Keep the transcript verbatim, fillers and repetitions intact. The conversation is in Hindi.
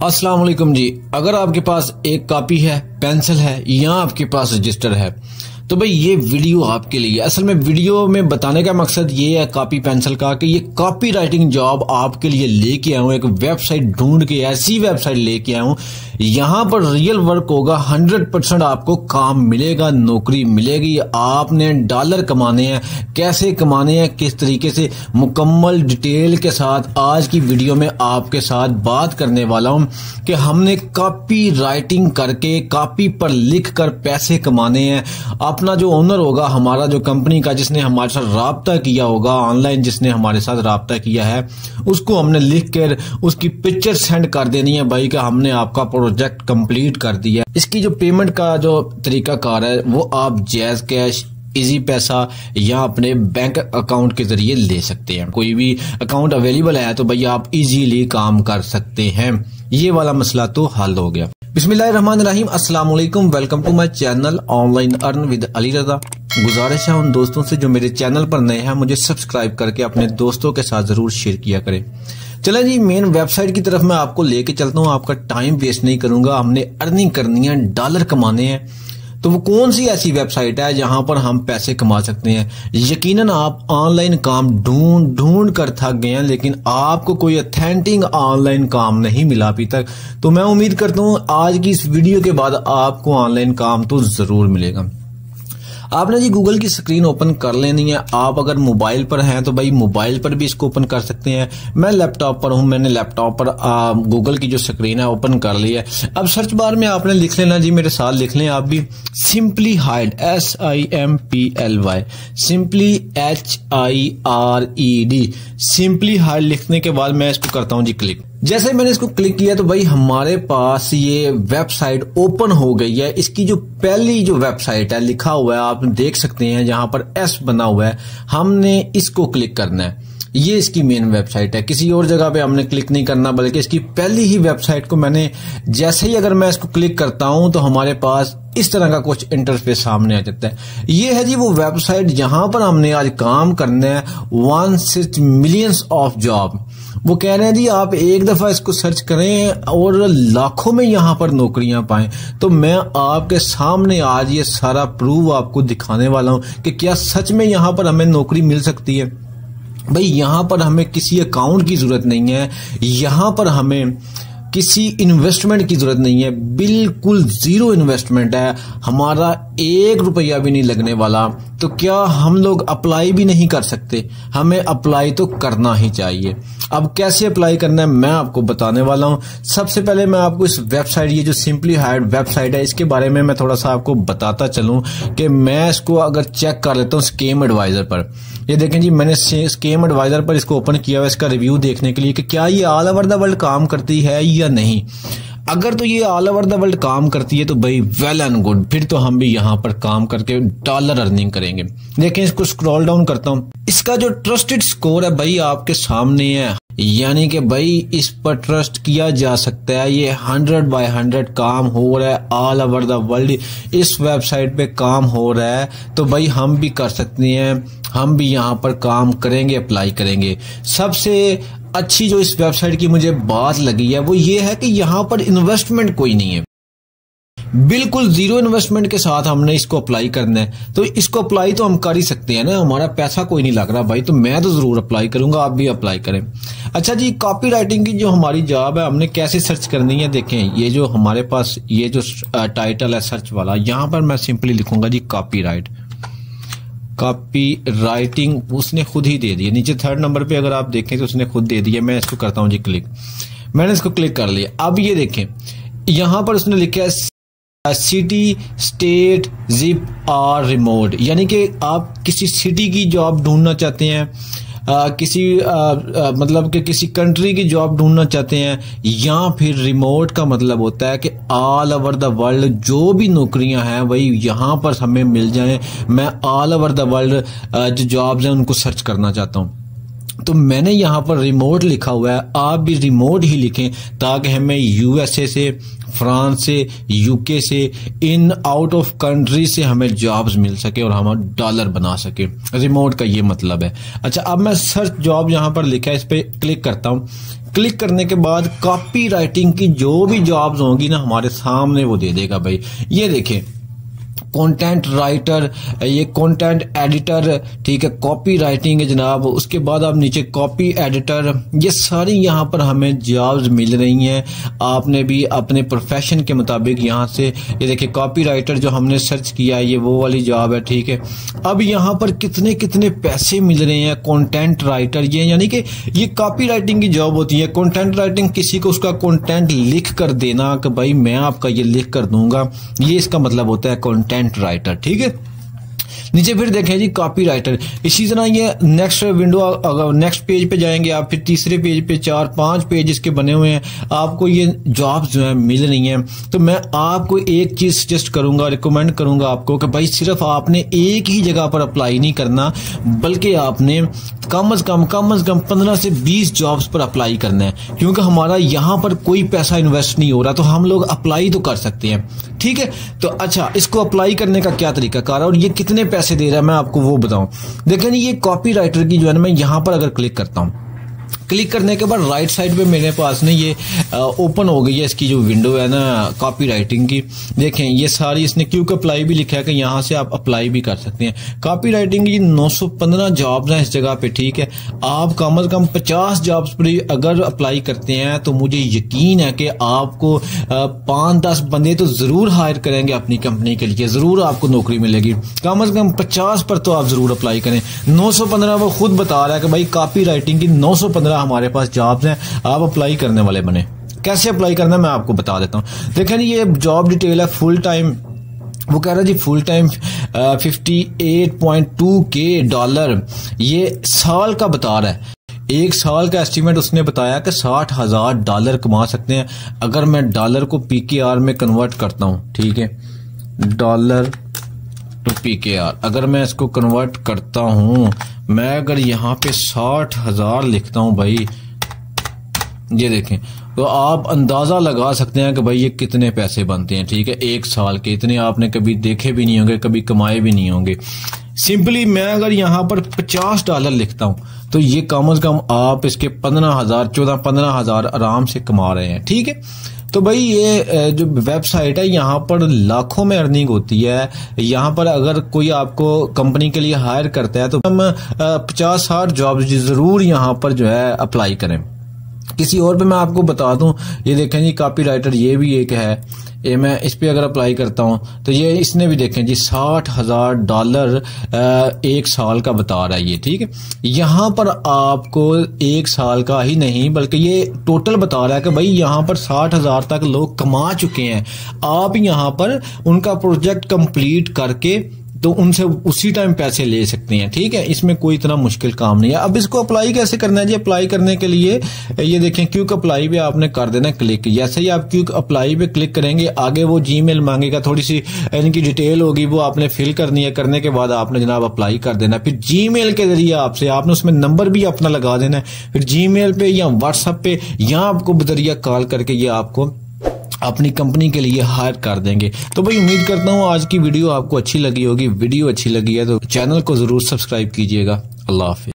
अस्सलाम वालेकुम जी। अगर आपके पास एक कॉपी है, पेंसिल है या आपके पास रजिस्टर है तो भाई ये वीडियो आपके लिए। असल में वीडियो में बताने का मकसद ये है कॉपी पेंसिल का कि ये कॉपी राइटिंग जॉब आपके लिए लेके आया हूँ। एक वेबसाइट ढूंढ के ऐसी वेबसाइट लेके आया हूँ, यहाँ पर रियल वर्क होगा, हंड्रेड परसेंट आपको काम मिलेगा, नौकरी मिलेगी। आपने डॉलर कमाने हैं, कैसे कमाने हैं, किस तरीके से, मुकम्मल डिटेल के साथ आज की वीडियो में आपके साथ बात करने वाला हूँ कि हमने कॉपी राइटिंग करके कॉपी पर लिख कर पैसे कमाने हैं। अपना जो ओनर होगा हमारा, जो कंपनी का, जिसने हमारे साथ राब्ता किया होगा ऑनलाइन, जिसने हमारे साथ राब्ता किया है, उसको हमने लिख कर उसकी पिक्चर सेंड कर देनी है भाई का हमने आपका प्रोजेक्ट कंप्लीट कर दिया। इसकी जो पेमेंट का जो तरीका कार है वो आप जैज कैश, इजी पैसा या अपने बैंक अकाउंट के जरिए ले सकते हैं। कोई भी अकाउंट अवेलेबल है तो भाई आप इजीली काम कर सकते हैं। ये वाला मसला तो हल हो गया। बिस्मिल्लाहिर्रहमानिर्रहीम, अस्सलाम वालेकुम, welcome to my channel online earn with Ali Raza. गुजारिश है उन दोस्तों से जो मेरे चैनल पर नए हैं, मुझे सब्सक्राइब करके अपने दोस्तों के साथ जरूर शेयर किया करें। चलें जी, मेन वेबसाइट की तरफ मैं आपको लेके चलता हूँ, आपका टाइम वेस्ट नहीं करूंगा। हमने अर्निंग करनी है, डॉलर कमाने हैं, तो वो कौन सी ऐसी वेबसाइट है जहां पर हम पैसे कमा सकते हैं। यकीनन आप ऑनलाइन काम ढूंढ ढूंढ कर थक गए हैं, लेकिन आपको कोई ऑथेंटिक ऑनलाइन काम नहीं मिला अभी तक। तो मैं उम्मीद करता हूं आज की इस वीडियो के बाद आपको ऑनलाइन काम तो जरूर मिलेगा। आपने जी गूगल की स्क्रीन ओपन कर लेनी है। आप अगर मोबाइल पर हैं तो भाई मोबाइल पर भी इसको ओपन कर सकते हैं। मैं लैपटॉप पर हूं, मैंने लैपटॉप पर गूगल की जो स्क्रीन है ओपन कर ली है। अब सर्च बार में आपने लिख लेना जी, मेरे साथ लिख लें आप भी, simply hired, S I M P L Y, simply H I R E D, simply hired लिखने के बाद मैं इसको करता हूं जी क्लिक। जैसे मैंने इसको क्लिक किया तो भाई हमारे पास ये वेबसाइट ओपन हो गई है। इसकी जो पहली जो वेबसाइट है लिखा हुआ है, आप देख सकते हैं जहां पर एस बना हुआ है, हमने इसको क्लिक करना है। ये इसकी मेन वेबसाइट है, किसी और जगह पे हमने क्लिक नहीं करना, बल्कि इसकी पहली ही वेबसाइट को मैंने, जैसे ही अगर मैं इसको क्लिक करता हूं तो हमारे पास इस तरह का कुछ इंटरफेस सामने आ जाता है। ये है जी वो वेबसाइट जहां पर हमने आज काम करना है। One six millions of job, वो कह रहे हैं जी आप एक दफा इसको सर्च करें और लाखों में यहां पर नौकरियां पाएं। तो मैं आपके सामने आज ये सारा प्रूफ आपको दिखाने वाला हूं कि क्या सच में यहां पर हमें नौकरी मिल सकती है। भाई यहां पर हमें किसी अकाउंट की जरूरत नहीं है, यहां पर हमें किसी इन्वेस्टमेंट की जरूरत नहीं है, बिल्कुल जीरो इन्वेस्टमेंट है, हमारा एक रुपया भी नहीं लगने वाला। तो क्या हम लोग अप्लाई भी नहीं कर सकते? हमें अप्लाई तो करना ही चाहिए। अब कैसे अप्लाई करना है मैं आपको बताने वाला हूं। सबसे पहले मैं आपको इस वेबसाइट, ये जो सिंपली हायर्ड वेबसाइट है, इसके बारे में मैं थोड़ा सा आपको बताता चलूं कि मैं इसको अगर चेक कर लेता हूं स्केम एडवाइजर पर। ये देखें जी, मैंने स्केम एडवाइजर पर इसको ओपन किया हुआ इसका रिव्यू देखने के लिए कि क्या ये ऑल ओवर द वर्ल्ड काम करती है या नहीं। अगर तो ये ऑल ओवर द वर्ल्ड काम करती है तो भाई वेल एंड गुड, फिर तो हम भी यहाँ पर काम करके डॉलर अर्निंग करेंगे। देखें, इसको स्क्रॉल डाउन करता हूँ, इसका जो ट्रस्टेड स्कोर है भाई आपके सामने है, यानी कि भाई इस पर ट्रस्ट किया जा सकता है। ये हंड्रेड बाय हंड्रेड काम हो रहा है, ऑल ओवर द वर्ल्ड इस वेबसाइट पे काम हो रहा है। तो भाई हम भी कर सकते हैं, हम भी यहाँ पर काम करेंगे, अप्लाई करेंगे। सबसे अच्छी जो इस वेबसाइट की मुझे बात लगी है वो ये है कि यहाँ पर इन्वेस्टमेंट कोई नहीं है, बिल्कुल जीरो इन्वेस्टमेंट के साथ हमने इसको अप्लाई करना है। तो इसको अप्लाई तो हम कर ही सकते हैं ना, हमारा पैसा कोई नहीं लग रहा भाई, तो मैं तो जरूर अप्लाई करूंगा, आप भी अप्लाई करें। अच्छा जी, कॉपी राइटिंग की जो हमारी जॉब है हमने कैसे सर्च करनी है। देखें, ये जो हमारे पास ये जो टाइटल है सर्च वाला, यहां पर मैं सिंपली लिखूंगा जी कॉपी राइट, कॉपी राइटिंग उसने खुद ही दे दी है। नीचे थर्ड नंबर पे अगर आप देखें तो उसने खुद दे दी है। मैं इसको करता हूं जी क्लिक, मैंने इसको क्लिक कर लिया। अब ये देखें यहां पर उसने लिखा है सिटी, स्टेट, जिप और रिमोट, यानी कि आप किसी सिटी की जॉब ढूंढना चाहते हैं, आ, किसी आ, आ, मतलब कि किसी कंट्री की जॉब ढूंढना चाहते हैं, या फिर रिमोट का मतलब होता है कि ऑल ओवर द वर्ल्ड जो भी नौकरियां हैं वही यहाँ पर हमें मिल जाएं। मैं ऑल ओवर द वर्ल्ड जो जॉब्स हैं उनको सर्च करना चाहता हूँ। तो मैंने यहाँ पर रिमोट लिखा हुआ है, आप भी रिमोट ही लिखें ताकि हमें यूएसए से, फ्रांस से, यूके से, इन आउट ऑफ कंट्री से हमें जॉब्स मिल सके और हम डॉलर बना सके। रिमोट का ये मतलब है। अच्छा, अब मैं सर्च जॉब यहाँ पर लिखा है, इस पर क्लिक करता हूँ। क्लिक करने के बाद कॉपी राइटिंग की जो भी जॉब्स होंगी ना हमारे सामने वो दे देगा भाई। ये देखें, कंटेंट राइटर, ये कंटेंट एडिटर, ठीक है, कॉपी राइटिंग है जनाब। उसके बाद आप नीचे कॉपी एडिटर, ये सारी यहाँ पर हमें जॉब्स मिल रही हैं। आपने भी अपने प्रोफेशन के मुताबिक यहाँ से, ये देखिए कॉपी राइटर जो हमने सर्च किया है ये वो वाली जॉब है, ठीक है। अब यहाँ पर कितने कितने पैसे मिल रहे हैं कंटेंट राइटर, ये यानी कि ये कॉपी राइटिंग की जॉब होती है। कंटेंट राइटिंग किसी को उसका कंटेंट लिख कर देना कि भाई मैं आपका ये लिख कर दूंगा, ये इसका मतलब होता है कंटेंट राइटर, ठीक है। नीचे फिर देखें जी कॉपी राइटर। इसी तरह ये नेक्स्ट विंडो, अगर नेक्स्ट पेज पे जाएंगे आप, फिर तीसरे पेज पे चार पांच पेज इसके बने हुए हैं, आपको ये जॉब्स जो है मिल रही हैं। तो मैं आपको एक चीज सजेस्ट करूंगा, रिकमेंड करूंगा आपको कि भाई सिर्फ आपने एक ही जगह पर अप्लाई नहीं करना, बल्कि आपने कम अज कम कम अज कम पंद्रह से बीस जॉब्स पर अप्लाई करना है, क्योंकि हमारा यहाँ पर कोई पैसा इन्वेस्ट नहीं हो रहा, तो हम लोग अप्लाई तो कर सकते हैं, ठीक है। तो अच्छा, इसको अप्लाई करने का क्या तरीका कार है और ये कितने पैसे दे रहा है मैं आपको वो बताऊं। देखें ये कॉपी राइटर की जो है ना, मैं यहां पर अगर क्लिक करता हूं, क्लिक करने के बाद राइट साइड पे मेरे पास ना ये ओपन हो गई है इसकी जो विंडो है ना कॉपी राइटिंग की। देखें ये सारी, इसने क्विक अप्लाई भी लिखा है कि यहाँ से आप अप्लाई भी कर सकते हैं। कॉपी राइटिंग की नौ सौ पंद्रह जॉब्स हैं इस जगह पे, ठीक है। आप कम अज कम पचास जॉब्स पर अगर अप्लाई करते हैं तो मुझे यकीन है कि आपको पांच दस बंदे तो जरूर हायर करेंगे अपनी कंपनी के लिए, जरूर आपको नौकरी मिलेगी। कम अज कम पचास पर तो आप जरूर अप्लाई करें। नौ सौ पंद्रह वो खुद बता रहा है कि भाई कॉपी राइटिंग की नौ सौ पंद्रह हमारे पास जॉब्स हैं, आप अप्लाई करने वाले बने। कैसे अप्लाई करना है मैं आपको बता देता हूं। देखें ये जॉब डिटेल है, फुल टाइम, वो कह रहा है जी full time fifty eight point two K dollar, ये साल का बता रहा है। एक साल का एस्टीमेट उसने बताया कि साठ हजार डॉलर कमा सकते हैं। अगर मैं डॉलर को पीकेआर में कन्वर्ट करता हूं, ठीक है, डॉलर टू पीकेआर अगर मैं इसको कन्वर्ट करता हूं, मैं अगर यहाँ पे साठ हजार लिखता हूं भाई, ये देखें, तो आप अंदाजा लगा सकते हैं कि भाई ये कितने पैसे बनते हैं, ठीक है, एक साल के। इतने आपने कभी देखे भी नहीं होंगे, कभी कमाए भी नहीं होंगे। सिंपली मैं अगर यहाँ पर पचास डॉलर लिखता हूं तो ये कम अज कम आप इसके पंद्रह हजार चौदह पंद्रह हजार आराम से कमा रहे हैं, ठीक है। तो भाई ये जो वेबसाइट है यहाँ पर लाखों में अर्निंग होती है। यहाँ पर अगर कोई आपको कंपनी के लिए हायर करता है तो हम पचास साठ जॉब्स जरूर यहाँ पर जो है अप्लाई करें। किसी और पे मैं आपको बता दूं, ये देखें जी कॉपी राइटर, ये भी एक है, ये मैं इस पे अगर अप्लाई करता हूं तो ये इसने भी देखें जी साठ हजार डॉलर एक साल का बता रहा है ये, ठीक है। यहाँ पर आपको एक साल का ही नहीं बल्कि ये टोटल बता रहा है कि भाई यहाँ पर साठ हजार तक लोग कमा चुके हैं। आप यहाँ पर उनका प्रोजेक्ट कंप्लीट करके तो उनसे उसी टाइम पैसे ले सकते हैं, ठीक है। इसमें कोई इतना मुश्किल काम नहीं है। अब इसको अप्लाई कैसे करना है जी? अप्लाई करने के लिए ये देखें क्विक अप्लाई पे आपने कर देना क्लिक। जैसे ही आप क्विक अप्लाई पे क्लिक करेंगे आगे वो जीमेल मांगेगा, थोड़ी सी इनकी डिटेल होगी, वो आपने फिल करनी है। करने के बाद आपने जनाब अप्लाई कर देना। फिर जीमेल के जरिए आपसे आपने उसमें नंबर भी अपना लगा देना है। फिर जीमेल पे या व्हाट्सएप पे या आपको बजरिया कॉल करके ये आपको अपनी कंपनी के लिए हायर कर देंगे। तो भाई उम्मीद करता हूँ आज की वीडियो आपको अच्छी लगी होगी। वीडियो अच्छी लगी है तो चैनल को जरूर सब्सक्राइब कीजिएगा। अल्लाह हाफिज।